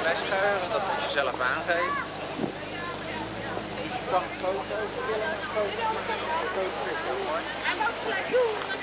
flesscheuren, dat moet je zelf aangeven. Ik kan foto's willen, foto's maken.